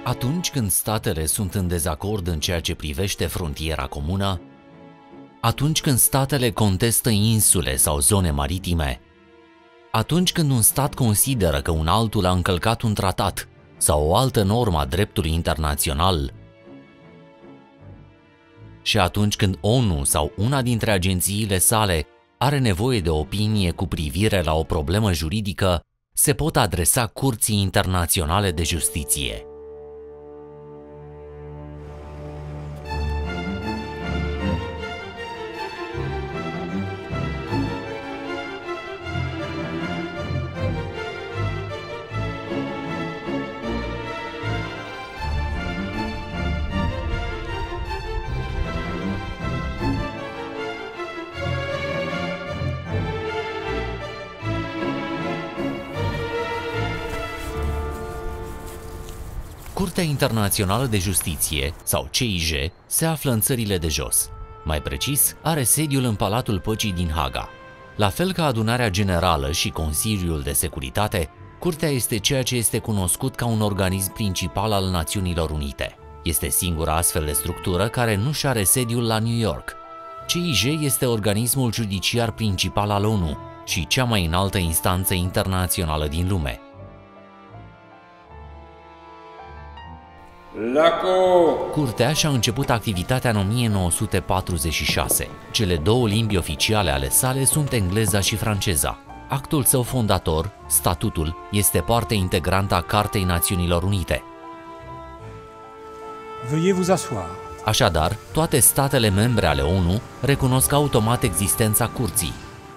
Atunci când statele sunt în dezacord în ceea ce privește frontiera comună, atunci când statele contestă insule sau zone maritime, atunci când un stat consideră că un altul a încălcat un tratat sau o altă normă a dreptului internațional, și atunci când ONU sau una dintre agențiile sale are nevoie de opinie cu privire la o problemă juridică, se pot adresa Curții Internaționale de Justiție. Curtea Internațională de Justiție, sau CIJ, se află în țările de jos. Mai precis, are sediul în Palatul Păcii din Haga. La fel ca Adunarea Generală și Consiliul de Securitate, Curtea este ceea ce este cunoscut ca un organism principal al Națiunilor Unite. Este singura astfel de structură care nu-și are sediul la New York. CIJ este organismul judiciar principal al ONU și cea mai înaltă instanță internațională din lume. Curtea și-a început activitatea în 1946. Cele două limbi oficiale ale sale sunt engleza și franceza. Actul său fondator, statutul, este parte integrantă a Cartei Națiunilor Unite. Veuillez vous asseoir. Așadar, toate statele membre ale ONU recunosc automat existența curții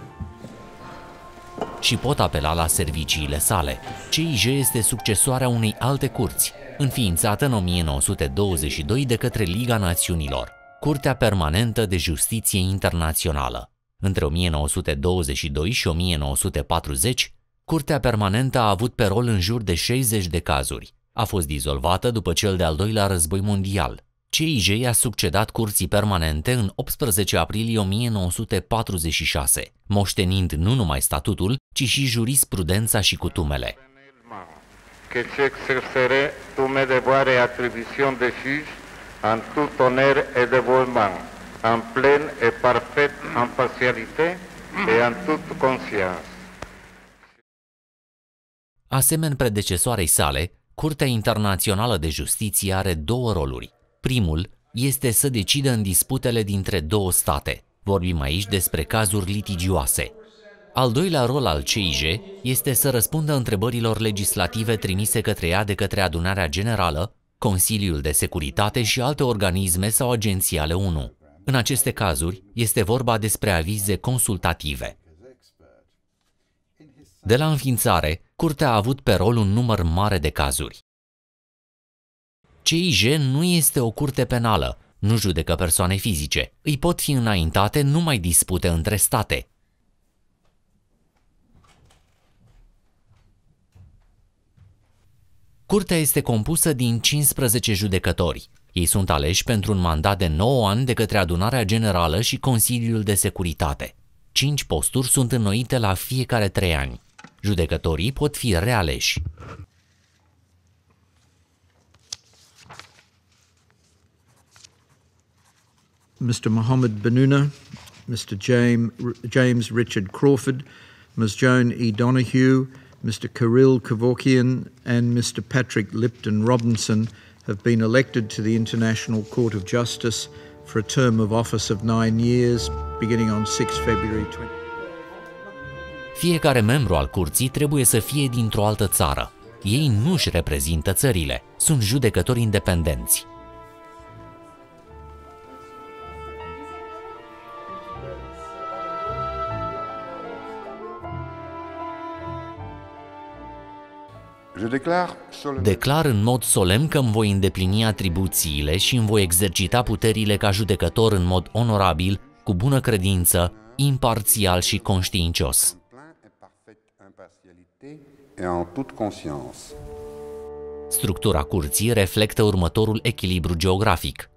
și pot apela la serviciile sale. CIJ este succesoarea unei alte curți, înființată în 1922 de către Liga Națiunilor, Curtea Permanentă de Justiție Internațională. Între 1922 și 1940, Curtea Permanentă a avut pe rol în jur de 60 de cazuri. A fost dizolvată după cel de-al doilea război mondial. CIJ a succedat Curții Permanente în 18 aprilie 1946, moștenind nu numai statutul, ci și jurisprudența și cutumele. Que j'exercerai tous mes devoirs et attributions de juge en tout honneur et dévouement, en pleine et parfaite impartialité et en toute conscience. Asemeni predecesoarei sale, Curtea Internațională de Justiție are două roluri. Primul este să decidă în disputele dintre două state. Vorbim aici despre cazuri litigioase. Al doilea rol al CIJ este să răspundă întrebărilor legislative trimise către ea de către Adunarea Generală, Consiliul de Securitate și alte organisme sau agenții ale ONU. În aceste cazuri, este vorba despre avize consultative. De la înființare, Curtea a avut pe rol un număr mare de cazuri. CIJ nu este o curte penală, nu judecă persoane fizice. Îi pot fi înaintate numai dispute între state. Curtea este compusă din 15 judecători. Ei sunt aleși pentru un mandat de 9 ani de către Adunarea Generală și Consiliul de Securitate. 5 posturi sunt înnoite la fiecare 3 ani. Judecătorii pot fi realeși. Mr. Mohammed Benuna, Mr. James Richard Crawford, Ms. Joan E. Donoghue, Mr. Kirill Kevorkian and Mr. Patrick Lipton Robinson have been elected to the International Court of Justice for a term of office of 9 years, beginning on 6 February 20. Fiecare membru al curții trebuie să fie dintr-o altă țară. Ei nu își reprezintă țările, sunt judecători independenți. Declar în mod solemn că îmi voi îndeplini atribuțiile și îmi voi exercita puterile ca judecător în mod onorabil, cu bună credință, imparțial și conștiincios. Structura curții reflectă următorul echilibru geografic.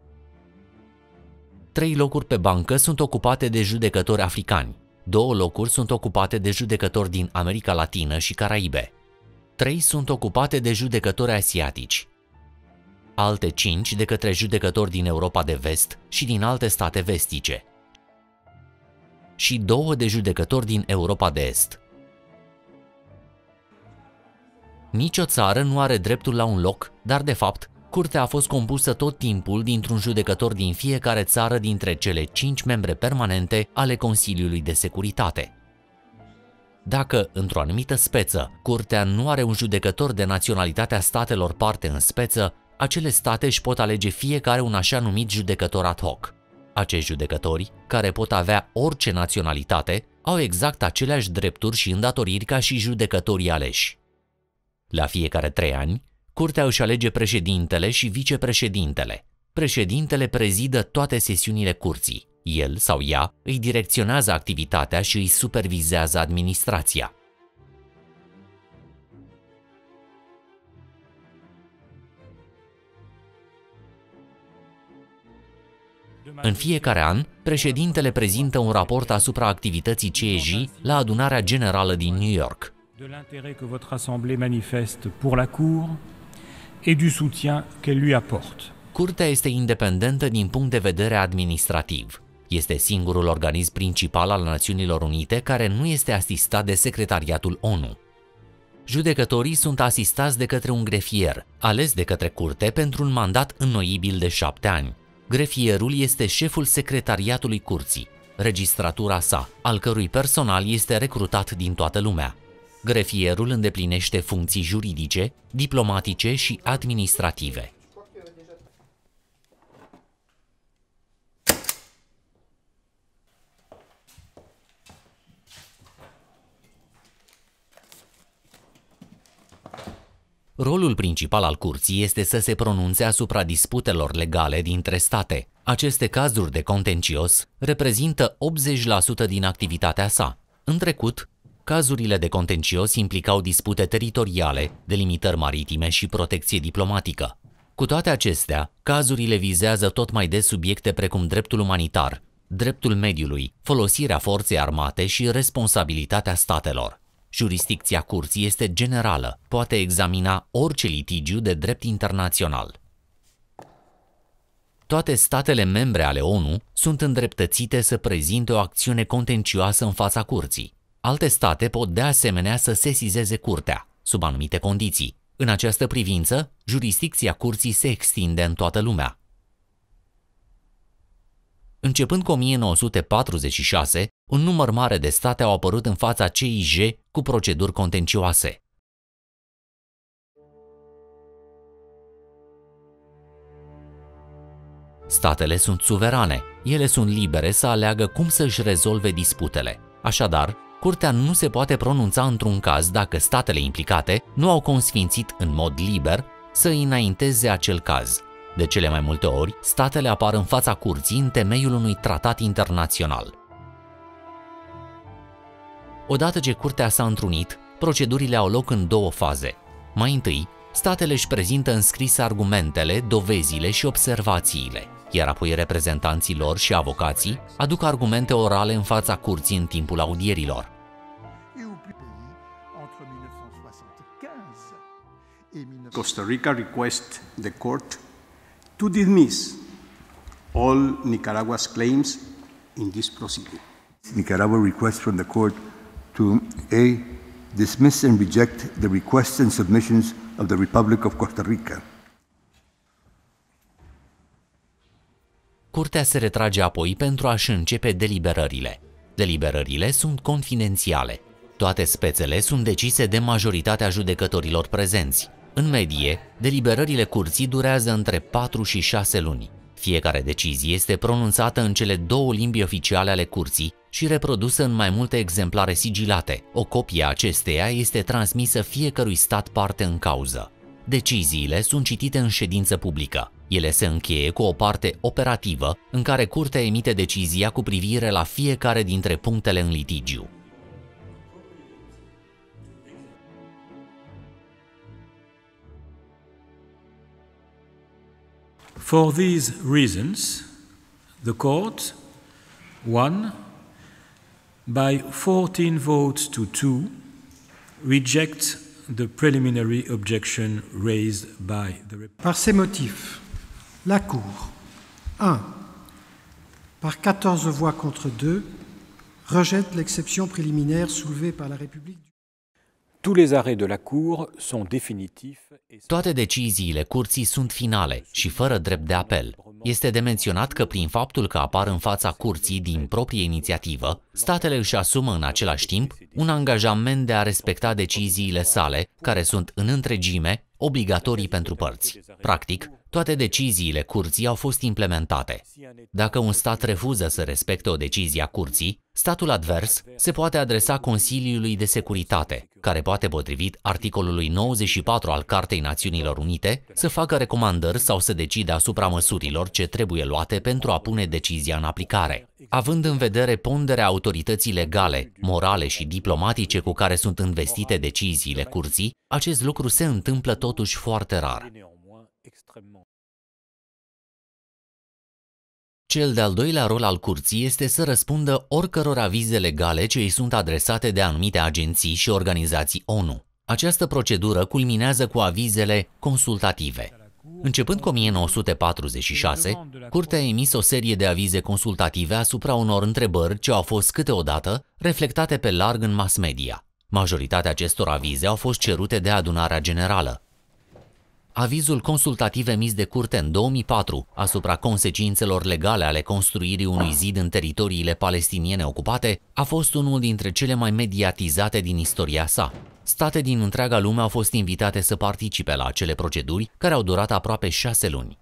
3 locuri pe bancă sunt ocupate de judecători africani, 2 locuri sunt ocupate de judecători din America Latină și Caraibe, 3 sunt ocupate de judecători asiatici. alte 5 de către judecători din Europa de Vest și din alte state vestice și 2 de judecători din Europa de Est. Nici o țară nu are dreptul la un loc, dar de fapt, curtea a fost compusă tot timpul dintr-un judecător din fiecare țară dintre cele 5 membre permanente ale Consiliului de Securitate. Dacă, într-o anumită speță, curtea nu are un judecător de naționalitatea statelor parte în speță, acele state își pot alege fiecare un așa numit judecător ad hoc. Acești judecători, care pot avea orice naționalitate, au exact aceleași drepturi și îndatoriri ca și judecătorii aleși. La fiecare 3 ani, curtea își alege președintele și vicepreședintele. Președintele prezidă toate sesiunile curții. El sau ea îi direcționează activitatea și îi supervizează administrația. În fiecare an, președintele prezintă un raport asupra activității CIJ la adunarea generală din New York. De l'intérêt que votre assemblée manifeste pour la Cour et du soutien qu'elle lui apporte. Curtea este independentă din punct de vedere administrativ. Este singurul organism principal al Națiunilor Unite care nu este asistat de Secretariatul ONU. Judecătorii sunt asistați de către un grefier, ales de către curte pentru un mandat înnoibil de 7 ani. Grefierul este șeful secretariatului curții, registratura sa, al cărui personal este recrutat din toată lumea. Grefierul îndeplinește funcții juridice, diplomatice și administrative. Rolul principal al curții este să se pronunțe asupra disputelor legale dintre state. Aceste cazuri de contencios reprezintă 80% din activitatea sa. În trecut, cazurile de contencios implicau dispute teritoriale, delimitări maritime și protecție diplomatică. Cu toate acestea, cazurile vizează tot mai des subiecte precum dreptul umanitar, dreptul mediului, folosirea forței armate și responsabilitatea statelor. Jurisdicția curții este generală, poate examina orice litigiu de drept internațional. Toate statele membre ale ONU sunt îndreptățite să prezinte o acțiune contencioasă în fața curții. Alte state pot de asemenea să sesizeze curtea, sub anumite condiții. În această privință, jurisdicția curții se extinde în toată lumea. Începând cu 1946, un număr mare de state au apărut în fața CIJ cu proceduri contencioase. Statele sunt suverane, ele sunt libere să aleagă cum să-și rezolve disputele. Așadar, curtea nu se poate pronunța într-un caz dacă statele implicate nu au consfințit în mod liber să înainteze acel caz. De cele mai multe ori, statele apar în fața curții în temeiul unui tratat internațional. Odată ce curtea s-a întrunit, procedurile au loc în 2 faze. Mai întâi, statele își prezintă în scris argumentele, dovezile și observațiile, iar apoi reprezentanții lor și avocații aduc argumente orale în fața curții în timpul audierilor. Costa Rica requests the court to dismiss all Nicaragua's claims in this proceeding. Nicaragua requests from the court to A. dismiss and reject the requests and submissions of the Republic of Costa Rica. Curtea se retrage apoi pentru a-și începe deliberările. Deliberările sunt confidențiale. Toate spețele sunt decise de majoritatea judecătorilor prezenți. În medie, deliberările curții durează între 4 și 6 luni. Fiecare decizie este pronunțată în cele 2 limbi oficiale ale curții și reprodusă în mai multe exemplare sigilate. O copie a acesteia este transmisă fiecărui stat parte în cauză. Deciziile sunt citite în ședință publică. Ele se încheie cu o parte operativă în care curtea emite decizia cu privire la fiecare dintre punctele în litigiu. For these reasons, the court, 1, by 14 votes to 2, rejects the preliminary objection raised by the Par ces motifs, la Cour, 1. Par 14 voix contre 2, rejette l'exception préliminaire soulevée par la République. Tous les arrêts de la Cour sont définitifs. Toate deciziile curții sunt finale și fără drept de apel. Este de menționat că prin faptul că apar în fața curții din proprie inițiativă, statele își asumă în același timp un angajament de a respecta deciziile sale, care sunt în întregime obligatorii pentru părți. Practic, toate deciziile curții au fost implementate. Dacă un stat refuză să respecte o decizie a curții, statul advers se poate adresa Consiliului de Securitate, care poate, potrivit articolului 94 al Cartei Națiunilor Unite, să facă recomandări sau să decide asupra măsurilor ce trebuie luate pentru a pune decizia în aplicare. Având în vedere ponderea autorității legale, morale și diplomatice cu care sunt investite deciziile curții, acest lucru se întâmplă totuși foarte rar. Cel de-al doilea rol al curții este să răspundă oricăror avize legale ce îi sunt adresate de anumite agenții și organizații ONU. Această procedură culminează cu avizele consultative. Începând cu 1946, Curtea a emis o serie de avize consultative asupra unor întrebări ce au fost câteodată reflectate pe larg în mass media. Majoritatea acestor avize au fost cerute de Adunarea Generală. Avizul consultativ emis de Curte în 2004 asupra consecințelor legale ale construirii unui zid în teritoriile palestiniene ocupate a fost unul dintre cele mai mediatizate din istoria sa. State din întreaga lume au fost invitate să participe la acele proceduri, care au durat aproape 6 luni.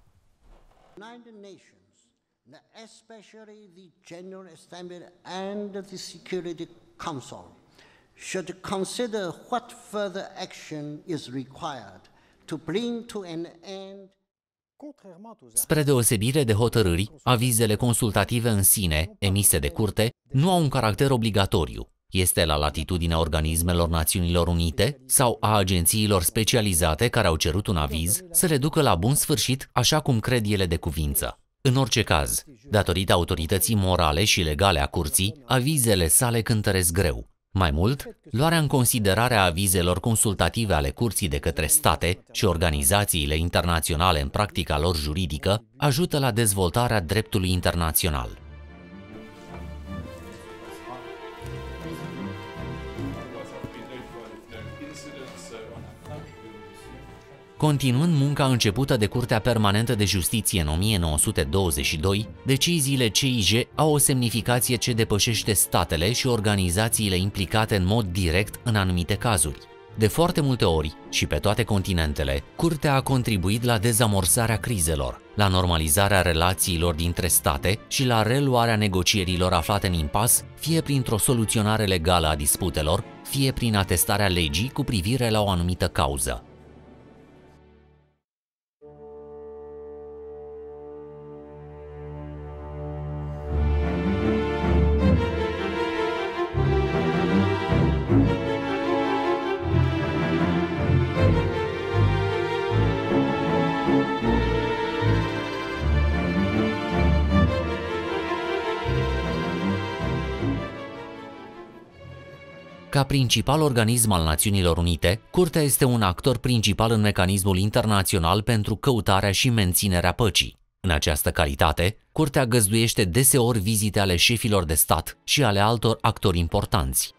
Spre deosebire de hotărâri, avizele consultative în sine, emise de curte, nu au un caracter obligatoriu. Este la latitudinea organismelor Națiunilor Unite sau a agențiilor specializate care au cerut un aviz să le ducă la bun sfârșit așa cum cred ele de cuvință. În orice caz, datorită autorității morale și legale a curții, avizele sale cântăresc greu. Mai mult, luarea în considerare a avizelor consultative ale curții de către state și organizațiile internaționale în practica lor juridică ajută la dezvoltarea dreptului internațional. Continuând munca începută de Curtea Permanentă de Justiție în 1922, deciziile CIJ au o semnificație ce depășește statele și organizațiile implicate în mod direct în anumite cazuri. De foarte multe ori și pe toate continentele, Curtea a contribuit la dezamorsarea crizelor, la normalizarea relațiilor dintre state și la reluarea negocierilor aflate în impas, fie printr-o soluționare legală a disputelor, fie prin atestarea legii cu privire la o anumită cauză. Ca principal organism al Națiunilor Unite, Curtea este un actor principal în mecanismul internațional pentru căutarea și menținerea păcii. În această calitate, Curtea găzduiește deseori vizite ale șefilor de stat și ale altor actori importanți.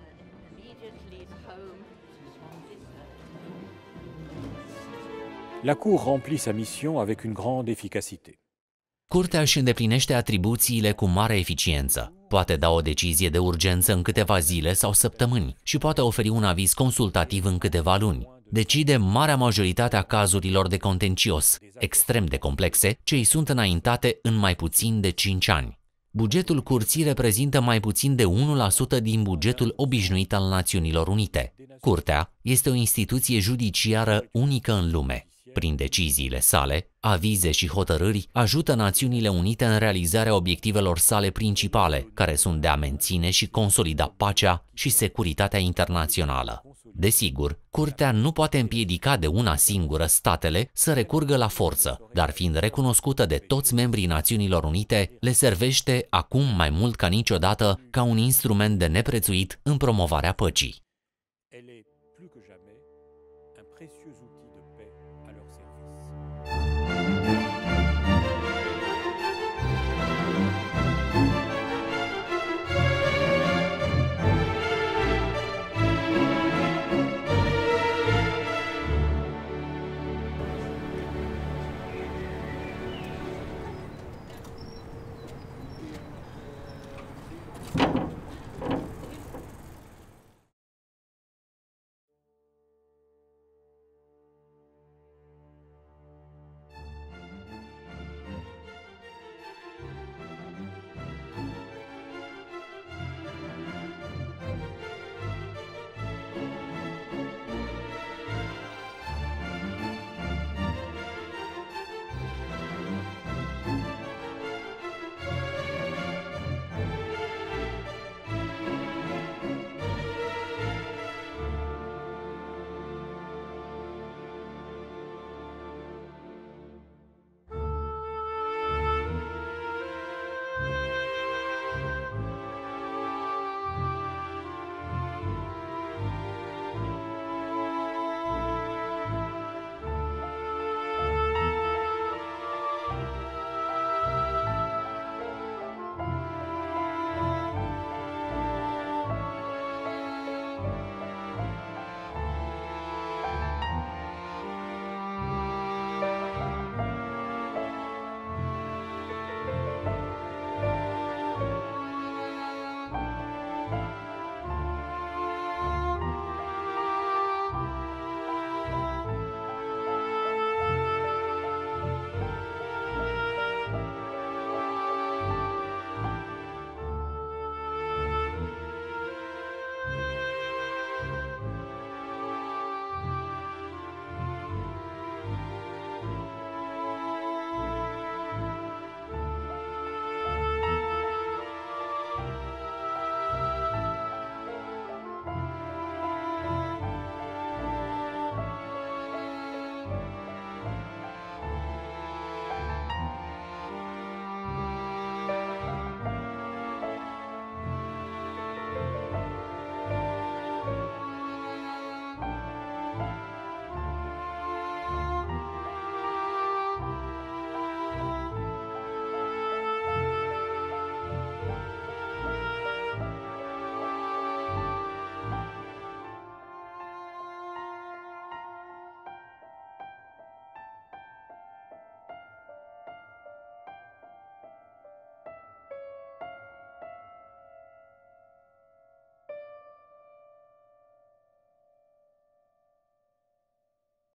La Cour remplit sa mission avec une grande efficacité. Curtea își îndeplinește atribuțiile cu mare eficiență. Poate da o decizie de urgență în câteva zile sau săptămâni și poate oferi un aviz consultativ în câteva luni. Decide marea majoritate a cazurilor de contencios, extrem de complexe, ce îi sunt înaintate în mai puțin de 5 ani. Bugetul curții reprezintă mai puțin de 1% din bugetul obișnuit al Națiunilor Unite. Curtea este o instituție judiciară unică în lume. Prin deciziile sale, avize și hotărâri ajută Națiunile Unite în realizarea obiectivelor sale principale, care sunt de a menține și consolida pacea și securitatea internațională. Desigur, Curtea nu poate împiedica de una singură statele să recurgă la forță, dar fiind recunoscută de toți membrii Națiunilor Unite, le servește acum mai mult ca niciodată ca un instrument de neprețuit în promovarea păcii.